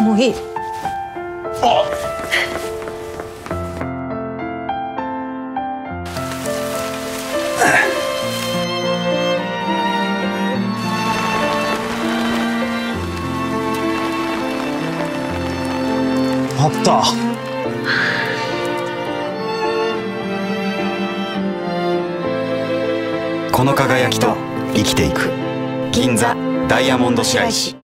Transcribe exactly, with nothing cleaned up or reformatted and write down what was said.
もういい。 ああった。 この輝きと生きていく銀座ダイヤモンド白石。